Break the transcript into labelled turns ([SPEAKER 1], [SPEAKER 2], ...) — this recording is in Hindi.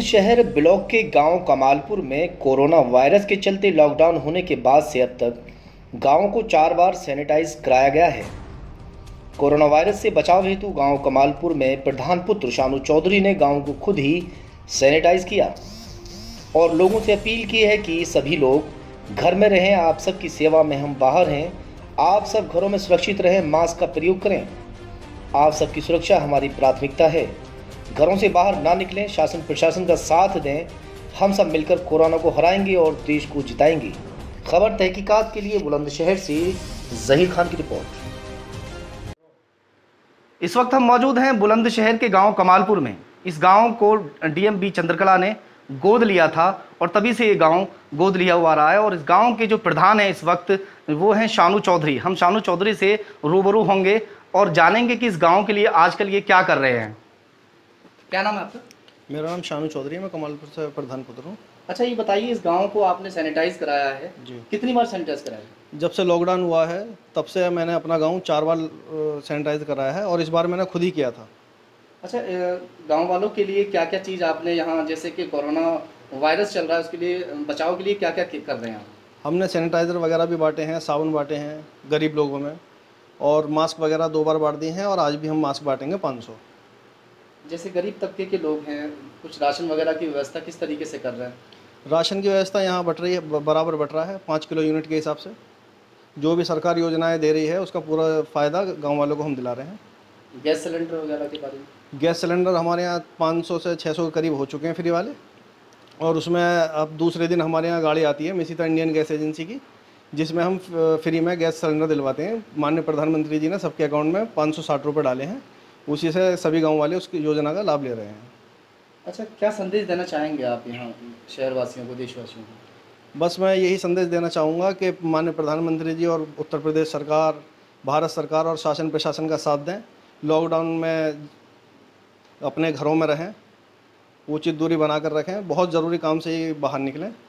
[SPEAKER 1] बुलंदशहर ब्लॉक के गांव कमालपुर में कोरोना वायरस के चलते लॉकडाउन होने के बाद से अब तक गांव को 4 बार सैनिटाइज कराया गया है। कोरोना वायरस से बचाव हेतु गांव कमालपुर में प्रधान पुत्र शानू चौधरी ने गांव को खुद ही सैनिटाइज किया और लोगों से अपील की है कि सभी लोग घर में रहें। आप सबकी सेवा में हम बाहर हैं। आप सब घरों में सुरक्षित रहें, मास्क का प्रयोग करें। आप सबकी सुरक्षा हमारी प्राथमिकता है। घरों से बाहर ना निकलें, शासन प्रशासन का साथ दें। हम सब मिलकर कोरोना को हराएंगे और देश को जिताएंगे। खबर तहकीकात के लिए बुलंदशहर से जहीर खान की रिपोर्ट। इस वक्त हम मौजूद हैं बुलंदशहर के गांव कमालपुर में। इस गांव को डीएम बी चंद्रकला ने गोद लिया था और तभी से ये गांव गोद लिया हुआ रहा है। और इस गांव के जो प्रधान हैं इस वक्त वो हैं शानू चौधरी। हम शानू चौधरी से रूबरू होंगे और जानेंगे कि इस गांव के लिए आजकल ये क्या कर रहे हैं। क्या नाम है आपका?
[SPEAKER 2] मेरा नाम शानू चौधरी है, मैं कमालपुर से प्रधान पुत्र हूँ।
[SPEAKER 1] अच्छा, ये बताइए, इस गांव को आपने सैनिटाइज कराया है
[SPEAKER 2] जी।
[SPEAKER 1] कितनी बार सैनिटाइज कराया है?
[SPEAKER 2] जब से लॉकडाउन हुआ है तब से मैंने अपना गांव 4 बार सैनिटाइज कराया है और इस बार मैंने खुद ही किया था।
[SPEAKER 1] अच्छा, गांव वालों के लिए क्या क्या चीज़ आपने यहाँ, जैसे कि कोरोना वायरस चल रहा है उसके लिए बचाव के लिए क्या क्या कर रहे हैं आप?
[SPEAKER 2] हमने सैनिटाइज़र वगैरह भी बांटे हैं, साबुन बांटे हैं गरीब लोगों में, और मास्क वगैरह 2 बार बांट दिए हैं और आज भी हम मास्क बांटेंगे 500।
[SPEAKER 1] जैसे गरीब तबके के लोग हैं, कुछ राशन वगैरह की व्यवस्था किस तरीके से कर रहे हैं?
[SPEAKER 2] राशन की व्यवस्था यहाँ बट रही है, बराबर बट रहा है 5 किलो यूनिट के हिसाब से। जो भी सरकार योजनाएँ दे रही है उसका पूरा फ़ायदा गाँव वालों को हम दिला रहे हैं।
[SPEAKER 1] गैस सिलेंडर वगैरह के बारे में?
[SPEAKER 2] गैस सिलेंडर हमारे यहाँ 500 से 600 के करीब हो चुके हैं फ्री वाले, और उसमें अब दूसरे दिन हमारे यहाँ गाड़ी आती है मिसिता इंडियन गैस एजेंसी की, जिसमें हम फ्री में गैस सिलेंडर दिलवाते हैं। माननीय प्रधानमंत्री जी ने सबके अकाउंट में 560 रुपये डाले हैं, उसी से सभी गांव वाले उसकी योजना का लाभ ले रहे हैं।
[SPEAKER 1] अच्छा, क्या संदेश देना चाहेंगे आप यहाँ शहरवासियों को, देशवासियों को?
[SPEAKER 2] बस मैं यही संदेश देना चाहूँगा कि माननीय प्रधानमंत्री जी और उत्तर प्रदेश सरकार, भारत सरकार और शासन प्रशासन का साथ दें। लॉकडाउन में अपने घरों में रहें, उचित दूरी बनाकर रखें, बहुत ज़रूरी काम से ही बाहर निकलें।